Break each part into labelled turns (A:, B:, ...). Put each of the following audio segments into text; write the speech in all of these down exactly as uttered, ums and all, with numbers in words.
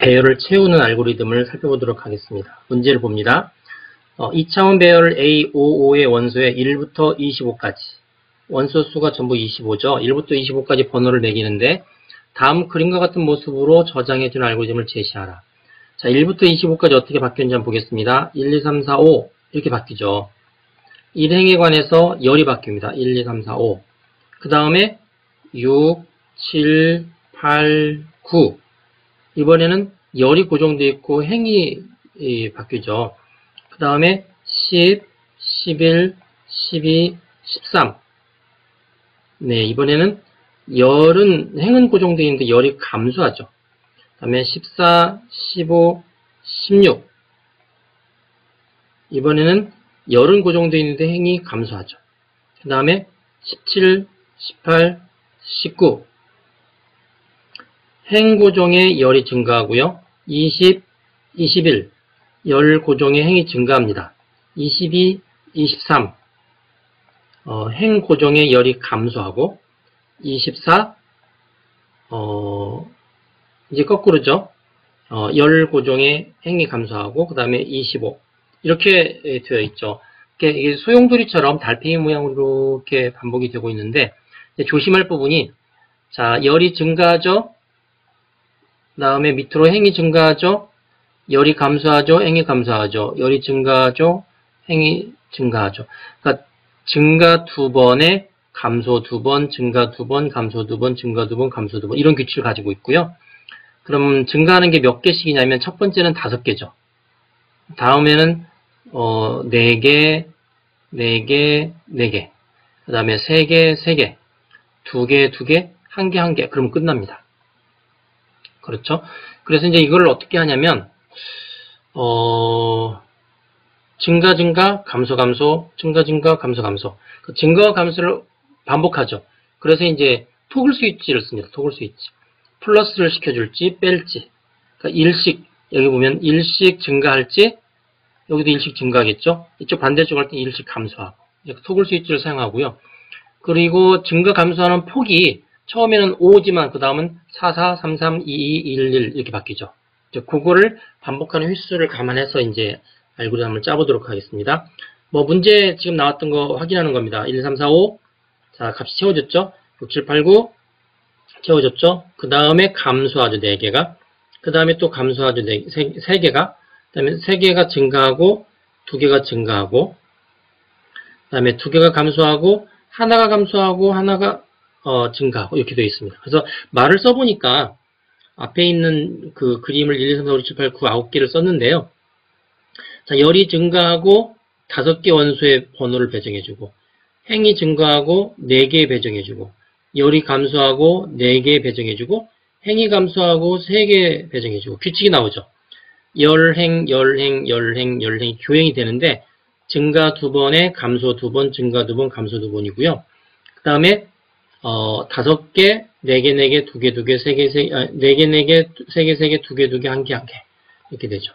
A: 배열을 채우는 알고리즘을 살펴보도록 하겠습니다. 문제를 봅니다. 어, 이 차원 배열 에이 오십오의 원소에 일부터 이십오까지 원소 수가 전부 이십오죠. 일부터 이십오까지 번호를 매기는데 다음 그림과 같은 모습으로 저장해준 알고리즘을 제시하라. 자, 일부터 이십오까지 어떻게 바뀌었는지 한번 보겠습니다. 일, 이, 삼, 사, 오 이렇게 바뀌죠. 일행에 관해서 열이 바뀝니다. 일, 이, 삼, 사, 오. 그 다음에 육, 칠, 팔, 구. 이번에는 열이 고정되어 있고 행이 바뀌죠. 그 다음에 십, 십일, 십이, 십삼. 네, 이번에는 열은, 행은 고정되어 있는데 열이 감소하죠. 그 다음에 십사, 십오, 십육. 이번에는 열은 고정되어 있는데 행이 감소하죠. 그 다음에 십칠, 십팔, 십구. 행 고정의 열이 증가하고요. 이십, 이십일. 열 고정의 행이 증가합니다. 이십이, 이십삼. 어, 행 고정의 열이 감소하고 이십사. 어, 이제 거꾸로죠. 어, 열 고정의 행이 감소하고 그 다음에 이십오. 이렇게 되어 있죠. 이게 소용돌이처럼 달팽이 모양으로 이렇게 반복이 되고 있는데 조심할 부분이 자 열이 증가하죠. 그 다음에 밑으로 행이 증가하죠. 열이 감소하죠. 행이 감소하죠. 열이 증가하죠. 행이 증가하죠. 그러니까 증가 두 번에 감소 두 번, 증가 두 번, 감소 두 번, 증가 두 번, 감소 두 번 이런 규칙을 가지고 있고요. 그럼 증가하는 게 몇 개씩이냐면 첫 번째는 다섯 개죠. 다음에는 어, 네 개, 네 개, 네 개. 그 다음에 세 개, 세 개. 두 개, 두 개, 한 개, 한 개. 그러면 끝납니다. 그렇죠? 그래서 이제 이걸 어떻게 하냐면, 어, 증가, 증가, 감소, 감소, 증가, 증가, 감소, 감소. 그 증가와 감소를 반복하죠. 그래서 이제 토글 스위치를 씁니다. 토글 스위치. 플러스를 시켜줄지, 뺄지. 그러니까 일씩, 여기 보면 일씩 증가할지, 여기도 일씩 증가하겠죠? 이쪽 반대쪽 할 때 일씩 감소하고. 토글 스위치를 사용하고요. 그리고 증가 감소하는 폭이 처음에는 오지만 그 다음은 사, 사, 삼, 삼, 이, 이, 일, 일 이렇게 바뀌죠. 그거를 반복하는 횟수를 감안해서 이제 알고리즘을 짜보도록 하겠습니다. 뭐 문제 지금 나왔던 거 확인하는 겁니다. 일, 삼, 사, 오. 자, 값이 채워졌죠? 육, 칠, 팔, 구. 채워졌죠? 그 다음에 감소하죠. 네 개가. 그 다음에 또 감소하죠. 세 개가. 그 다음에 세 개가 증가하고 두 개가 증가하고 그 다음에 두 개가 감소하고 하나가 감소하고 하나가 어, 증가하고 이렇게 되어 있습니다. 그래서 말을 써보니까 앞에 있는 그 그림을 일, 이, 삼, 사, 오, 육, 칠, 팔, 구, 아홉 개를 썼는데요. 자, 열이 증가하고 다섯 개 원소의 번호를 배정해주고 행이 증가하고 네 개 배정해주고 열이 감소하고 네 개 배정해주고 행이 감소하고 세 개 배정해주고 규칙이 나오죠. 열행, 열행, 열행, 열행이 교행이 되는데 증가 두 번에 감소 두 번, 증가 두 번, 감소 두 번이고요. 그 다음에 어, 다섯 개, 네 개, 네 개, 두 개, 두 개, 세 개, 세 개, 아, 네 개, 네 개, 세 개, 세 개, 두 개, 두 개, 한 개, 한 개 이렇게 되죠.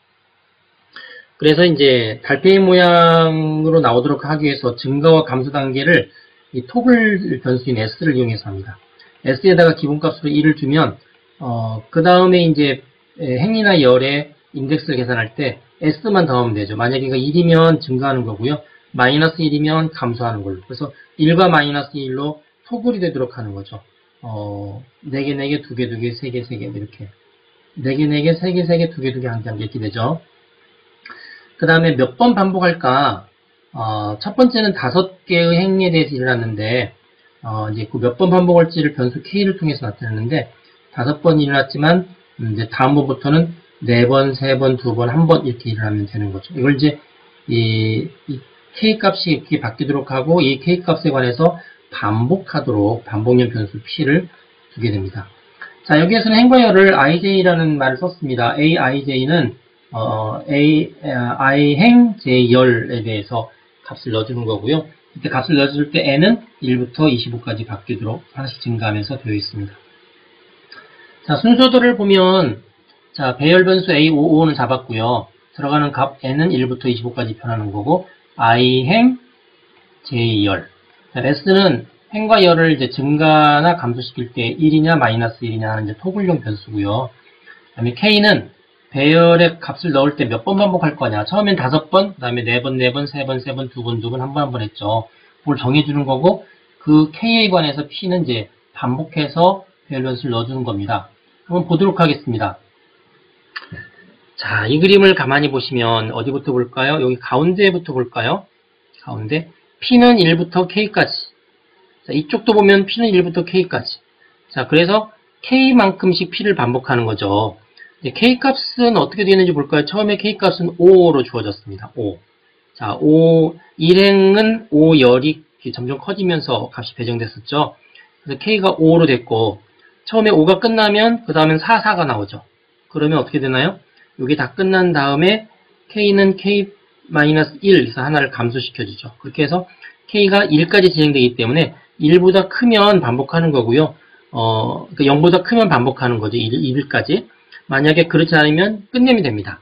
A: 그래서 이제 달팽이 모양으로 나오도록 하기 위해서 증가와 감소 단계를 이 토글 변수인 S를 이용해서 합니다. S에다가 기본값으로 일을 주면 어, 그 다음에 이제 행이나 열의 인덱스를 계산할 때 S만 더하면 되죠. 만약에 이거 일이면 증가하는 거고요. 마이너스 일이면 감소하는 걸로. 그래서 일과 마이너스 일로 토글이 되도록 하는 거죠. 어, 네 개, 네 개, 두 개, 두 개, 세 개, 세 개, 이렇게. 네 개, 네 개, 세 개, 세 개, 두 개, 두 개, 한 개, 한 개, 이렇게 되죠. 그 다음에 몇 번 반복할까? 어, 첫 번째는 다섯 개의 행에 대해서 일어났는데, 어, 이제 그 몇 번 반복할지를 변수 K를 통해서 나타냈는데, 다섯 번 일어났지만, 이제 다음번부터는 네 번, 세 번, 두 번, 한 번 이렇게 일어나면 되는 거죠. 이걸 이제 이, 이 K 값이 이렇게 바뀌도록 하고 이 K 값에 관해서 반복하도록 반복형 변수 P를 두게 됩니다. 자, 여기에서는 행과 열을 아이제이라는 말을 썼습니다. 에이아이제이는 어, A, I 행, J 열에 대해서 값을 넣어주는 거고요. 이때 값을 넣어줄 때 N은 일부터 이십오까지 바뀌도록 하나씩 증가하면서 되어 있습니다. 자, 순서들을 보면 자, 배열 변수 에이 오십오는 잡았고요. 들어가는 값 N은 일부터 이십오까지 변하는 거고 I 행, J 열. 자, S는 행과 열을 이제 증가나 감소시킬 때 일이냐 마이너스 일이냐 하는 이제 토글형 변수고요. 다음에 K는 배열의 값을 넣을 때 몇 번 반복할 거냐. 처음엔 다섯 번, 그 다음에 네 번, 네 번, 세 번, 세 번, 두 번, 두 번, 한 번, 한 번 했죠. 그걸 정해주는 거고, 그 K에 관해서 P는 이제 반복해서 배열변수를 넣어주는 겁니다. 한번 보도록 하겠습니다. 자, 이 그림을 가만히 보시면 어디부터 볼까요? 여기 가운데부터 볼까요? 가운데. P는 일부터 K까지. 자, 이쪽도 보면 P는 일부터 K까지. 자, 그래서 K만큼씩 P를 반복하는 거죠. 이제 K값은 어떻게 되는지 볼까요? 처음에 K값은 오로 주어졌습니다. 오. 자, 오, 일행은 오열이 점점 커지면서 값이 배정됐었죠. 그래서 K가 오로 됐고, 처음에 오가 끝나면, 그 다음엔 사, 사가 나오죠. 그러면 어떻게 되나요? 이게 다 끝난 다음에 K는 K 일, 서 하나를 감소시켜주죠. 그렇게 해서 K가 일까지 진행되기 때문에 일보다 크면 반복하는 거고요. 어, 그러니까 영보다 크면 반복하는 거죠. 일, 일까지. 만약에 그렇지 않으면 끝내면 됩니다.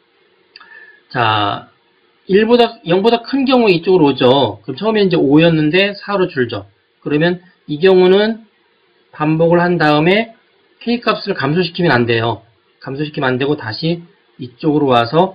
A: 자, 일보다, 영보다 큰 경우에 이쪽으로 오죠. 그럼 처음에 이제 오였는데 사로 줄죠. 그러면 이 경우는 반복을 한 다음에 K값을 감소시키면 안 돼요. 감소시키면 안 되고 다시 이쪽으로 와서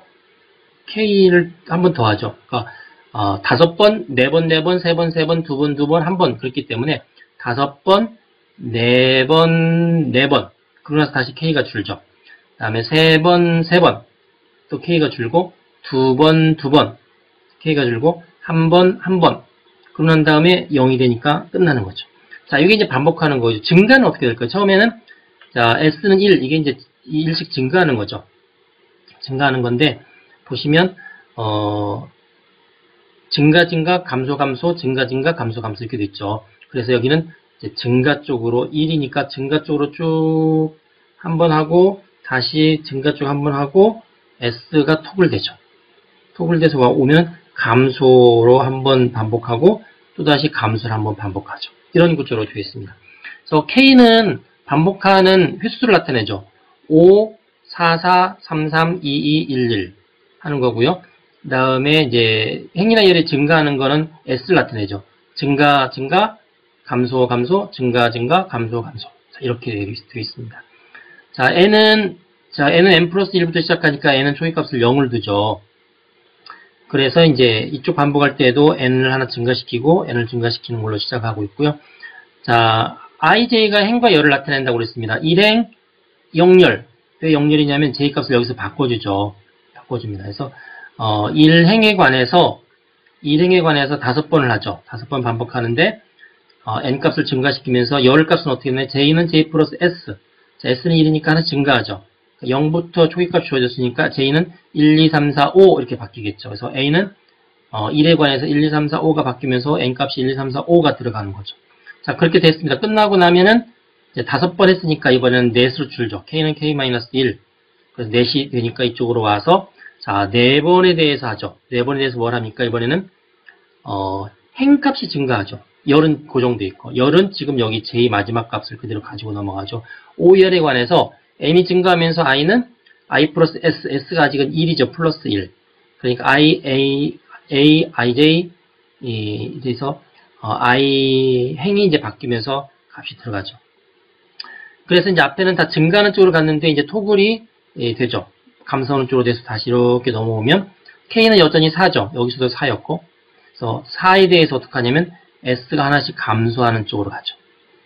A: K를 한 번 더 하죠. 그러니까 어, 다섯 번, 네 번, 네 번, 세 번, 세 번, 두 번, 두 번, 한 번 그렇기 때문에 다섯 번, 네 번, 네 번 그러고 나서 다시 K가 줄죠. 그 다음에 세 번, 세 번 또 K가 줄고 두 번, 두 번 K가 줄고 한 번, 한 번 그러고 난 다음에 영이 되니까 끝나는 거죠. 자, 이게 이제 반복하는 거죠. 증가는 어떻게 될까요? 처음에는 자, S는 일, 이게 이제 일씩 증가하는 거죠. 증가하는 건데 보시면 어, 증가, 증가, 감소, 감소, 증가, 증가, 감소, 감소 이렇게 됐죠. 그래서 여기는 이제 증가 쪽으로 일이니까 증가 쪽으로 쭉 한번 하고 다시 증가 쪽 한번 하고 S가 톡을 되죠. 톡을 돼서 오면 감소로 한번 반복하고 또다시 감소를 한번 반복하죠. 이런 구조로 되어 있습니다. 그래서 K는 반복하는 횟수를 나타내죠. 오, 사, 사, 삼, 삼, 이, 이, 일, 일 하는 거고요. 그 다음에 이제 행이나 열이 증가하는 거는 S를 나타내죠. 증가, 증가, 감소, 감소, 증가, 증가, 감소, 감소. 자, 이렇게 되어 있습니다. 자, N은, 자, N은 N 플러스 일부터 시작하니까 N은 초기값을 영을 두죠. 그래서 이제 이쪽 반복할 때도 N을 하나 증가시키고 N을 증가시키는 걸로 시작하고 있고요. 자, 아이제이가 행과 열을 나타낸다고 그랬습니다. 일행, 영열. 왜 영열이냐면 J값을 여기서 바꿔주죠. 바꿔줍니다. 그래서, 어, 일행에 관해서, 일행에 관해서 다섯 번을 하죠. 다섯 번 반복하는데, 어, N값을 증가시키면서 열값은 어떻게 되나요? J는 J 플러스 S. 자, S는 일이니까 하나 증가하죠. 영부터 초기값 주어졌으니까 J는 일, 이, 삼, 사, 오 이렇게 바뀌겠죠. 그래서 A는 어, 일에 관해서 일, 이, 삼, 사, 오가 바뀌면서 N값이 일, 이, 삼, 사, 오가 들어가는 거죠. 자, 그렇게 됐습니다. 끝나고 나면은 이제 다섯 번 했으니까 이번에는 넷으로 줄죠. K는 K 마이너스 일. 그래서 넷이 되니까 이쪽으로 와서 자, 네 번에 대해서 하죠. 네 번에 대해서 뭘 합니까? 이번에는 어, 행값이 증가하죠. 열은 고정돼 있고 열은 지금 여기 J 마지막 값을 그대로 가지고 넘어가죠. 오열에 관해서 N이 증가하면서 I는 I 플러스 S, S가 아직은 일이죠. 플러스 일. 그러니까 I, A, A, 아이제이, 이, 이제서, 어, I 행이 이제 바뀌면서 값이 들어가죠. 그래서 이제 앞에는 다 증가하는 쪽으로 갔는데 이제 토글이 예, 되죠. 감소하는 쪽으로 돼서 다시 이렇게 넘어오면 K는 여전히 사죠. 여기서도 사였고. 그래서 사에 대해서 어떻게 하냐면 S가 하나씩 감소하는 쪽으로 가죠.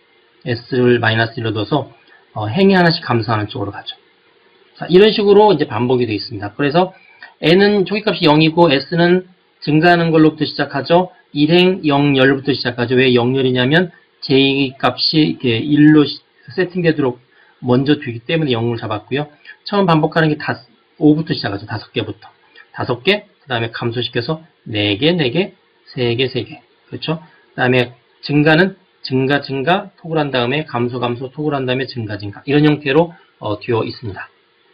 A: S를 마이너스 일로 둬서 어, 행이 하나씩 감소하는 쪽으로 가죠. 자, 이런 식으로 이제 반복이 되어 있습니다. 그래서 N은 초기값이 영이고 S는 증가하는 걸로부터 시작하죠. 일행 영 열부터 시작하죠. 왜 영 열이냐면 J 값이 이렇게 일로 세팅되도록 먼저 되기 때문에 영을 잡았고요. 처음 반복하는 게 다, 오부터 시작하죠. 다섯 개부터. 다섯 개, 그 다음에 감소시켜서 네 개, 네 개, 세 개, 세 개. 그렇죠? 그 다음에 증가는 증가, 증가, 톡을 한 다음에 감소, 감소, 톡을 한 다음에 증가, 증가. 이런 형태로 어, 되어 있습니다.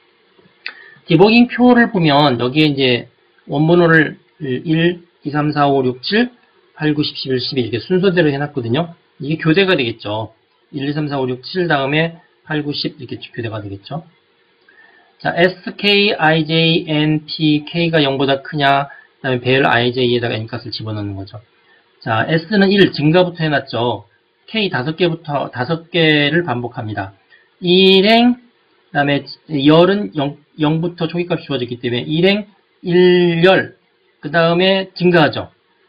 A: 디버깅 표를 보면 여기에 이제 원본어를 일, 이, 삼, 사, 오, 육, 칠, 팔, 구, 십, 십일, 십이 이렇게 순서대로 해놨거든요. 이게 교대가 되겠죠. 일, 이, 삼, 사, 오, 육, 칠 다음에 팔, 구, 십 이렇게 교대가 되겠죠. 자, S, K, I, J, N, P, K가 영보다 크냐, 그 다음에 배열 아이제이에다가 N값을 집어넣는 거죠. 자, S는 일, 증가부터 해놨죠. K 다섯 개부터, 다섯 개를 반복합니다. 일행, 다음에 열은 영, 영부터 초기값이 주어졌기 때문에 일행, 일열, 그 다음에 증가하죠.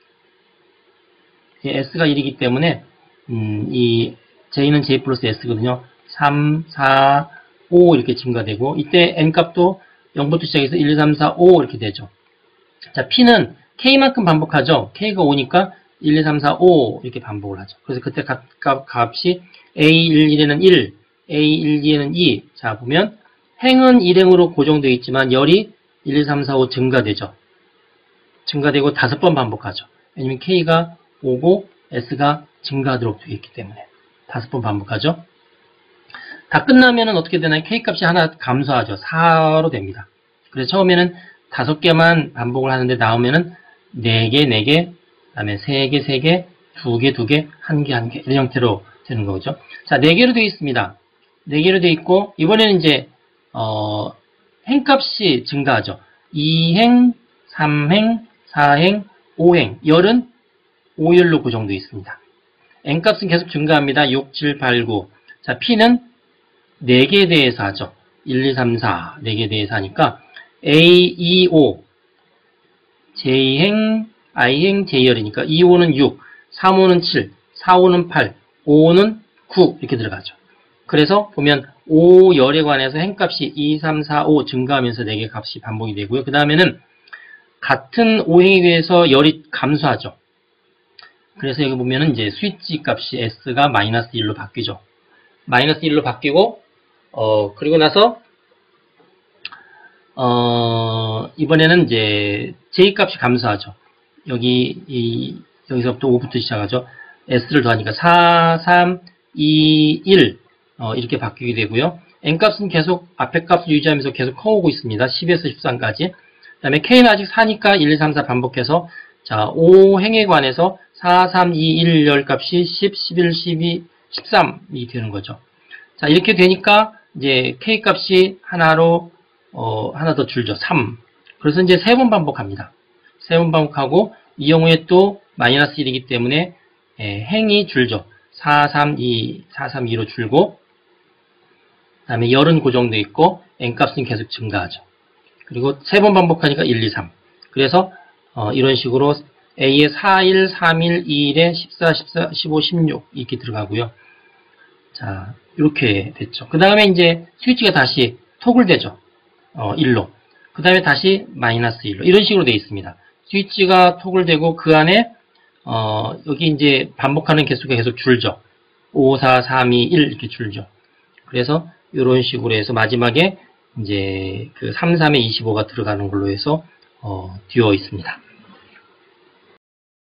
A: S가 일이기 때문에 음, 이 J는 J 플러스 S거든요. 삼, 사, 오 이렇게 증가되고 이때 N값도 영부터 시작해서 일, 이, 삼, 사, 오 이렇게 되죠. 자, P는 K만큼 반복하죠. K가 오니까 일, 이, 삼, 사, 오 이렇게 반복을 하죠. 그래서 그때 값, 값, 값이 에이 일, 일에는 일, 에이 일, 이에는 이. 자, 보면 행은 일행으로 고정되어 있지만 열이 일, 이, 삼, 사, 오 증가되죠. 증가되고 다섯 번 반복하죠. 왜냐면 K가 오고 S가 증가하도록 되어 있기 때문에 다섯 번 반복하죠. 다 끝나면은 어떻게 되나요? K값이 하나 감소하죠. 사로 됩니다. 그래서 처음에는 다섯 개만 반복을 하는데 나오면은 네 개, 네 개, 그다음에 세 개, 세 개, 두 개, 두 개, 한 개, 한 개 이런 형태로 되는 거죠. 자, 네 개로 되어 있습니다. 네 개로 되어 있고 이번에는 이제 어, 행값이 증가하죠. 이 행, 삼 행, 사 행, 오 행. 열은 오열로 고정되어 있습니다. N값은 계속 증가합니다. 육, 칠, 팔, 구. 자, P는 네 개에 대해서 하죠. 일, 이, 삼, 사. 네 개에 대해서 하니까 에이, 이, 오. J행, I행, J열이니까 이, 오는 육, 삼, 오는 칠, 사, 오는 팔, 오, 오는 구 이렇게 들어가죠. 그래서 보면 오열에 관해서 행값이 이, 삼, 사, 오 증가하면서 네 개 값이 반복이 되고요. 그 다음에는 같은 오행에 대해서 열이 감소하죠. 그래서 여기 보면은 이제 스위치 값이 S가 마이너스 일로 바뀌죠. 마이너스 일로 바뀌고, 어, 그리고 나서, 어, 이번에는 이제 J 값이 감소하죠. 여기, 이, 여기서부터 오부터 시작하죠. S를 더하니까 사, 삼, 이, 일, 어, 이렇게 바뀌게 되고요. N값은 계속 앞에 값을 유지하면서 계속 커오고 있습니다. 십에서 십삼까지. 그 다음에 K는 아직 사니까 일, 이, 삼, 사 반복해서, 자, 오 행에 관해서 사, 삼, 이, 일, 열 값이 십, 십일, 십이, 십삼이 되는 거죠. 자, 이렇게 되니까 이제 K 값이 하나로, 어, 하나 더 줄죠. 삼. 그래서 이제 세 번 반복합니다. 세 번 반복하고, 이 경우에 또 마이너스 일이기 때문에, 예, 행이 줄죠. 사, 삼, 이, 사, 삼, 이로 줄고, 그 다음에 열은 고정되어 있고, N값은 계속 증가하죠. 그리고 세 번 반복하니까 일, 이, 삼. 그래서, 어, 이런 식으로 A에 사, 일, 삼, 일, 이, 일에 십사, 십사, 십오, 십육 이렇게 들어가고요. 자, 이렇게 됐죠. 그 다음에 이제 스위치가 다시 토글 되죠. 어, 일로. 그 다음에 다시 마이너스 일로. 이런 식으로 되어 있습니다. 스위치가 토글 되고 그 안에 어, 여기 이제 반복하는 개수가 계속 줄죠. 오, 사, 삼, 이, 일 이렇게 줄죠. 그래서 이런 식으로 해서 마지막에 이제 그 삼, 삼에 이십오가 들어가는 걸로 해서 어, 되어 있습니다.